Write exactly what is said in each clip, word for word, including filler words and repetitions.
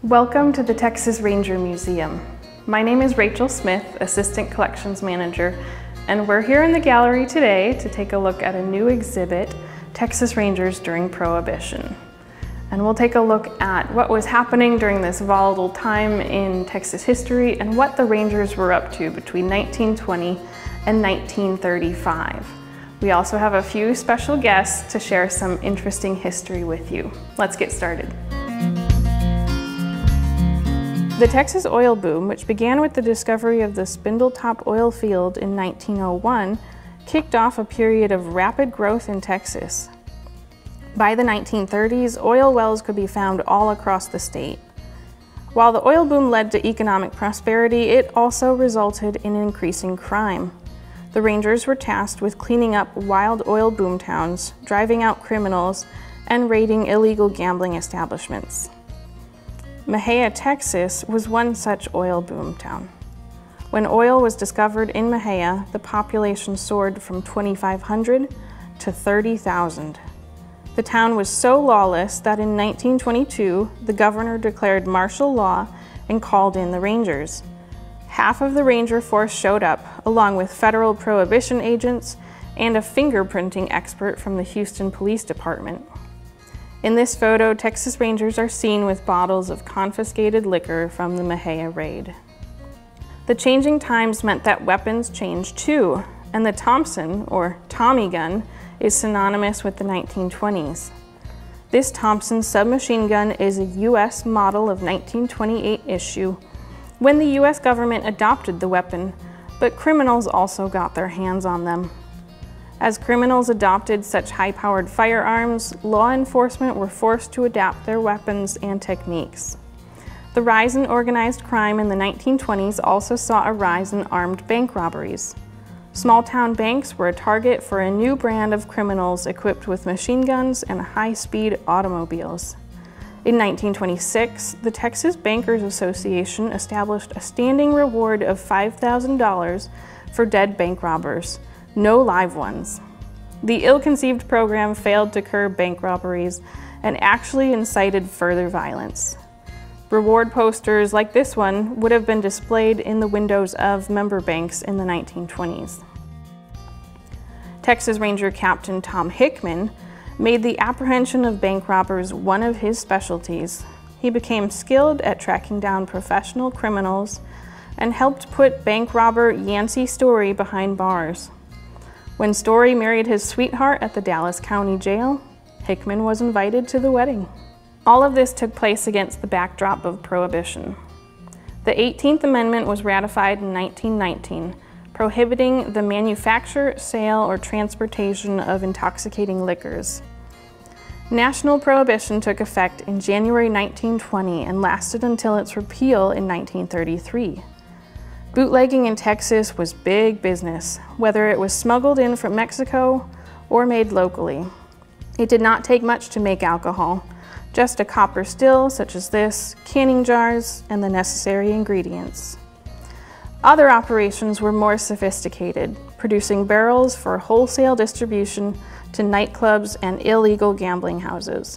Welcome to the Texas Ranger Museum. My name is Rachel Smith, Assistant Collections Manager, and we're here in the gallery today to take a look at a new exhibit, Texas Rangers During Prohibition. And we'll take a look at what was happening during this volatile time in Texas history and what the Rangers were up to between nineteen twenty and nineteen thirty-five. We also have a few special guests to share some interesting history with you. Let's get started. The Texas oil boom, which began with the discovery of the Spindletop oil field in nineteen oh one, kicked off a period of rapid growth in Texas. By the nineteen thirties, oil wells could be found all across the state. While the oil boom led to economic prosperity, it also resulted in increasing crime. The Rangers were tasked with cleaning up wild oil boom towns, driving out criminals, and raiding illegal gambling establishments. Mexia, Texas was one such oil boom town. When oil was discovered in Mexia, the population soared from twenty-five hundred to thirty thousand. The town was so lawless that in nineteen twenty-two, the governor declared martial law and called in the Rangers. Half of the Ranger force showed up, along with federal prohibition agents and a fingerprinting expert from the Houston Police Department. In this photo, Texas Rangers are seen with bottles of confiscated liquor from the Mexia raid. The changing times meant that weapons changed too, and the Thompson, or Tommy gun, is synonymous with the nineteen twenties. This Thompson submachine gun is a U S model of nineteen twenty-eight issue when the U S government adopted the weapon, but criminals also got their hands on them. As criminals adopted such high-powered firearms, law enforcement were forced to adapt their weapons and techniques. The rise in organized crime in the nineteen twenties also saw a rise in armed bank robberies. Small-town banks were a target for a new brand of criminals equipped with machine guns and high-speed automobiles. In nineteen twenty-six, the Texas Bankers Association established a standing reward of five thousand dollars for dead bank robbers. No live ones. The ill-conceived program failed to curb bank robberies and actually incited further violence. Reward posters like this one would have been displayed in the windows of member banks in the nineteen twenties. Texas Ranger Captain Tom Hickman made the apprehension of bank robbers one of his specialties. He became skilled at tracking down professional criminals and helped put bank robber Yancey Story behind bars. When Story married his sweetheart at the Dallas County Jail, Hickman was invited to the wedding. All of this took place against the backdrop of Prohibition. The eighteenth Amendment was ratified in nineteen nineteen, prohibiting the manufacture, sale, or transportation of intoxicating liquors. National Prohibition took effect in January nineteen twenty and lasted until its repeal in nineteen thirty-three. Bootlegging in Texas was big business, whether it was smuggled in from Mexico or made locally. It did not take much to make alcohol, just a copper still such as this, canning jars, and the necessary ingredients. Other operations were more sophisticated, producing barrels for wholesale distribution to nightclubs and illegal gambling houses.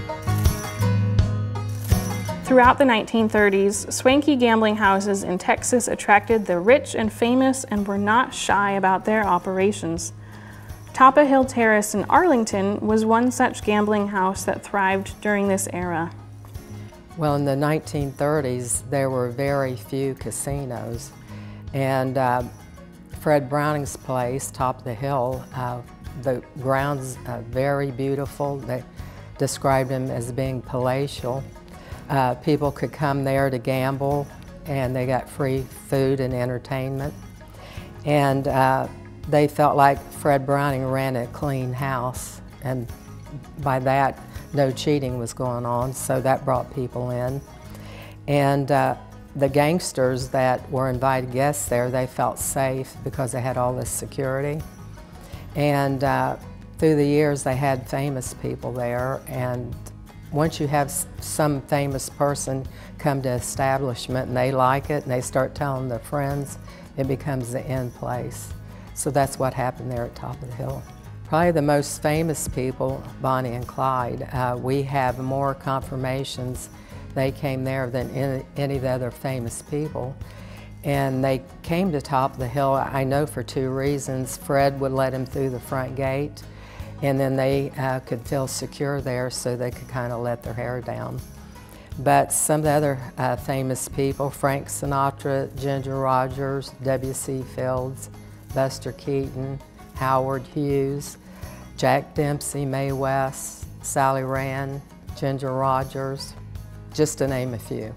Throughout the nineteen thirties, swanky gambling houses in Texas attracted the rich and famous and were not shy about their operations. Toppa Hill Terrace in Arlington was one such gambling house that thrived during this era. Well, in the nineteen thirties, there were very few casinos, and uh, Fred Browning's place, Top of the Hill, uh, the grounds uh, very beautiful. They described him as being palatial. Uh, people could come there to gamble, and they got free food and entertainment. And uh, they felt like Fred Browning ran a clean house, and by that, no cheating was going on, so that brought people in. And uh, the gangsters that were invited guests there, they felt safe because they had all this security. And uh, through the years, they had famous people there, and once you have some famous person come to establishment and they like it and they start telling their friends, it becomes the end place. So that's what happened there at Top of the Hill. Probably the most famous people, Bonnie and Clyde. Uh, we have more confirmations they came there than any, any of the other famous people. And they came to top of the hill, I know, for two reasons. Fred would let him through the front gate, and then they uh, could feel secure there so they could kind of let their hair down. But some of the other uh, famous people, Frank Sinatra, Ginger Rogers, W C Fields, Buster Keaton, Howard Hughes, Jack Dempsey, Mae West, Sally Rand, Ginger Rogers, just to name a few.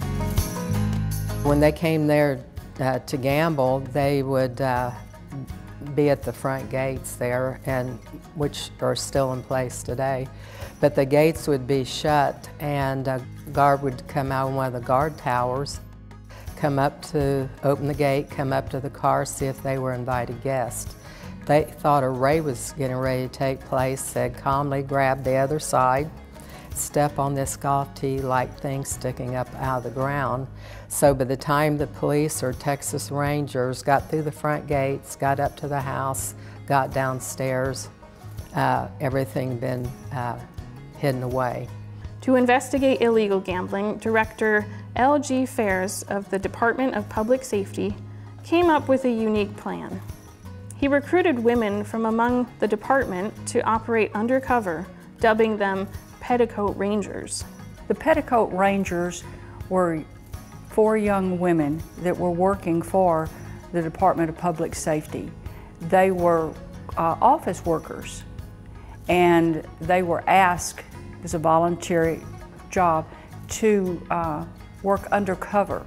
When they came there uh, to gamble, they would uh, be at the front gates there, and which are still in place today. But the gates would be shut, and a guard would come out of one of the guard towers, come up to open the gate, come up to the car, see if they were invited guests. They thought a raid was getting ready to take place. They'd calmly grab the other side, step on this golf tee-like thing sticking up out of the ground. So by the time the police or Texas Rangers got through the front gates, got up to the house, got downstairs, uh, everything had been uh, hidden away. To investigate illegal gambling, Director L G Fairs of the Department of Public Safety came up with a unique plan. He recruited women from among the department to operate undercover, dubbing them Petticoat Rangers. The Petticoat Rangers were four young women that were working for the Department of Public Safety. They were uh, office workers, and they were asked, as a voluntary job, to uh, work undercover.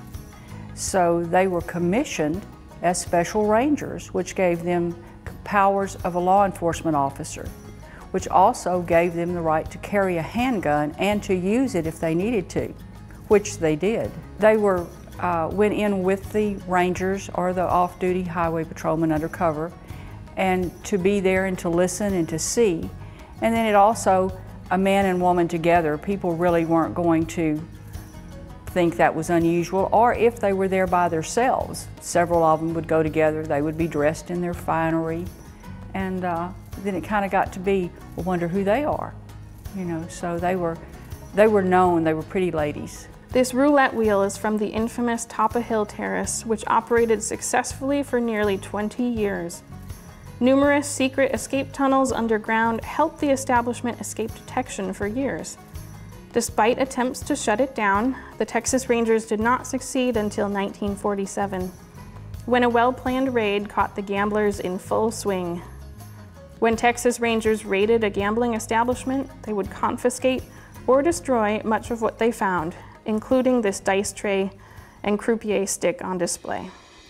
So they were commissioned as special rangers, which gave them powers of a law enforcement officer, which also gave them the right to carry a handgun and to use it if they needed to, which they did. They were, uh, went in with the rangers or the off-duty highway patrolmen undercover, and to be there and to listen and to see. And then it also, a man and woman together, people really weren't going to think that was unusual, or if they were there by themselves, several of them would go together, they would be dressed in their finery, and uh, then it kind of got to be, I wonder who they are, you know, so they were, they were known, they were pretty ladies. This roulette wheel is from the infamous Top of Hill Terrace, which operated successfully for nearly twenty years. Numerous secret escape tunnels underground helped the establishment escape detection for years. Despite attempts to shut it down, the Texas Rangers did not succeed until nineteen forty-seven, when a well-planned raid caught the gamblers in full swing. When Texas Rangers raided a gambling establishment, they would confiscate or destroy much of what they found, including this dice tray and croupier stick on display.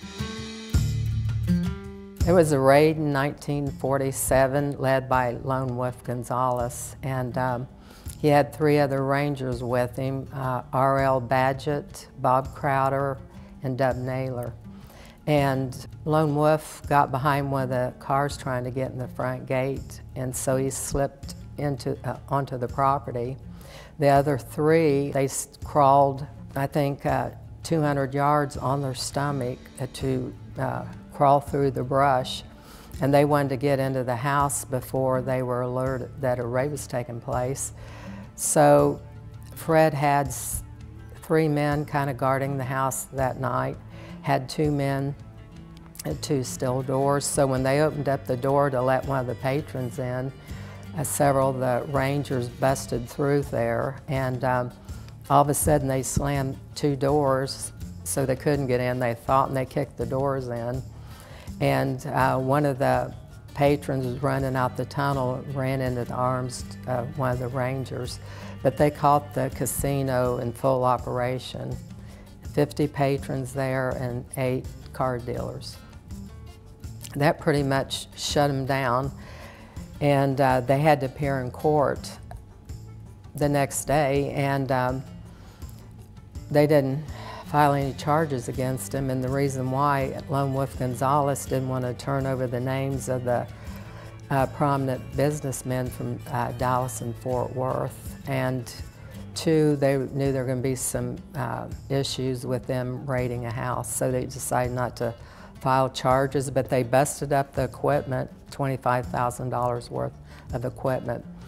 It was a raid in nineteen forty-seven led by Lone Wolf Gonzalez, and um, he had three other Rangers with him, uh, R L Badgett, Bob Crowder, and Dub Naylor. And Lone Wolf got behind one of the cars trying to get in the front gate, and so he slipped into, uh, onto the property. The other three, they crawled, I think, uh, two hundred yards on their stomach uh, to uh, crawl through the brush, and they wanted to get into the house before they were alerted that a raid was taking place. So Fred had three men kind of guarding the house that night, had two men at two steel doors. So when they opened up the door to let one of the patrons in, uh, several of the Rangers busted through there, and um, all of a sudden they slammed two doors so they couldn't get in, they thought, and they kicked the doors in. And uh, one of the patrons was running out the tunnel, ran into the arms of one of the Rangers. But they caught the casino in full operation. fifty patrons there and eight card dealers. That pretty much shut them down, and uh, they had to appear in court the next day, and um, they didn't file any charges against him, and the reason why, Lone Wolf Gonzalez didn't want to turn over the names of the uh, prominent businessmen from uh, Dallas and Fort Worth, and two, they knew there were going to be some uh, issues with them raiding a house, so they decided not to file charges, but they busted up the equipment, twenty-five thousand dollars worth of equipment.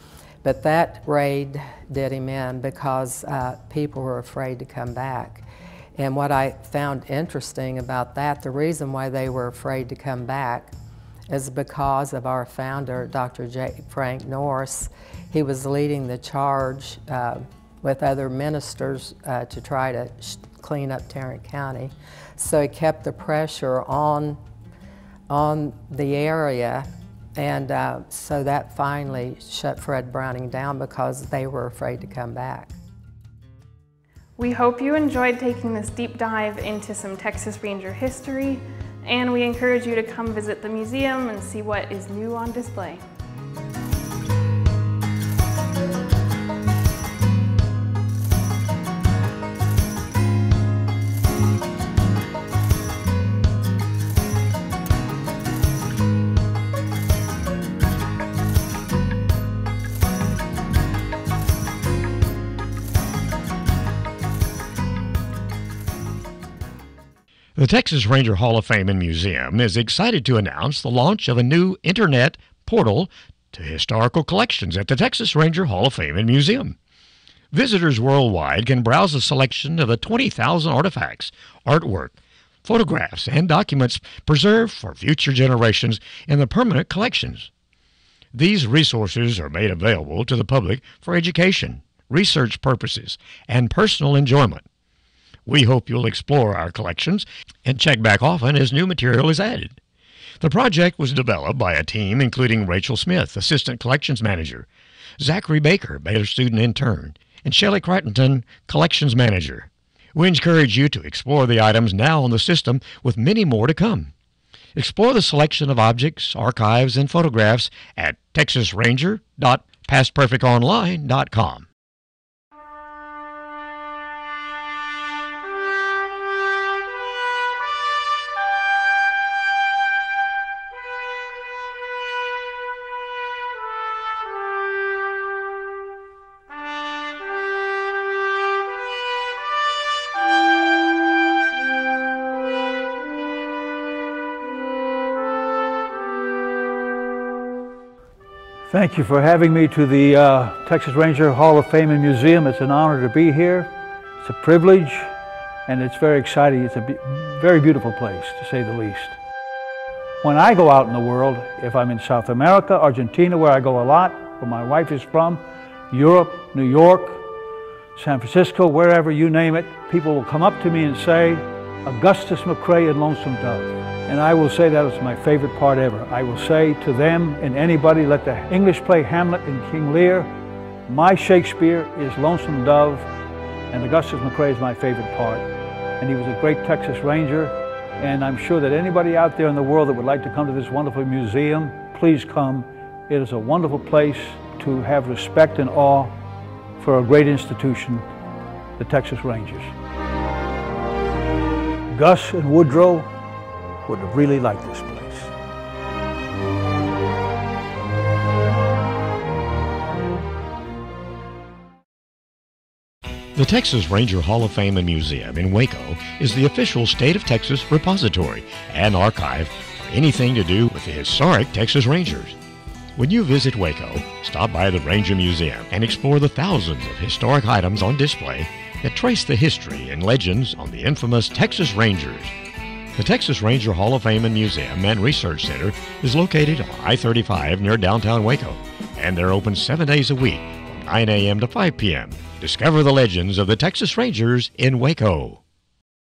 But that raid did him in because uh, people were afraid to come back. And what I found interesting about that, the reason why they were afraid to come back is because of our founder, Doctor J. Frank Norris. He was leading the charge uh, with other ministers uh, to try to sh clean up Tarrant County. So he kept the pressure on, on the area, and uh, so that finally shut Fred Browning down because they were afraid to come back. We hope you enjoyed taking this deep dive into some Texas Ranger history, and we encourage you to come visit the museum and see what is new on display. The Texas Ranger Hall of Fame and Museum is excited to announce the launch of a new internet portal to historical collections at the Texas Ranger Hall of Fame and Museum. Visitors worldwide can browse a selection of the twenty thousand artifacts, artwork, photographs, and documents preserved for future generations in the permanent collections. These resources are made available to the public for education, research purposes, and personal enjoyment. We hope you'll explore our collections and check back often as new material is added. The project was developed by a team including Rachel Smith, Assistant Collections Manager, Zachary Baker, Baylor Student Intern, and Shelley Crichton, Collections Manager. We encourage you to explore the items now on the system with many more to come. Explore the selection of objects, archives, and photographs at texas ranger dot past perfect online dot com. Thank you for having me to the uh, Texas Ranger Hall of Fame and Museum. It's an honor to be here. It's a privilege, and it's very exciting. It's a be very beautiful place, to say the least. When I go out in the world, if I'm in South America, Argentina, where I go a lot, where my wife is from, Europe, New York, San Francisco, wherever you name it, people will come up to me and say, Augustus McCrae and Lonesome Dove. And I will say that was my favorite part ever. I will say to them and anybody, let the English play Hamlet and King Lear. My Shakespeare is Lonesome Dove, and Augustus McCrae is my favorite part. And he was a great Texas Ranger, and I'm sure that anybody out there in the world that would like to come to this wonderful museum, please come. It is a wonderful place to have respect and awe for a great institution, the Texas Rangers. Gus and Woodrow would have really liked this place. The Texas Ranger Hall of Fame and Museum in Waco is the official state of Texas repository and archive for anything to do with the historic Texas Rangers. When you visit Waco, stop by the Ranger Museum and explore the thousands of historic items on display that trace the history and legends on the infamous Texas Rangers. The Texas Ranger Hall of Fame and Museum and Research Center is located on I thirty-five near downtown Waco, and they're open seven days a week from nine A M to five P M Discover the legends of the Texas Rangers in Waco.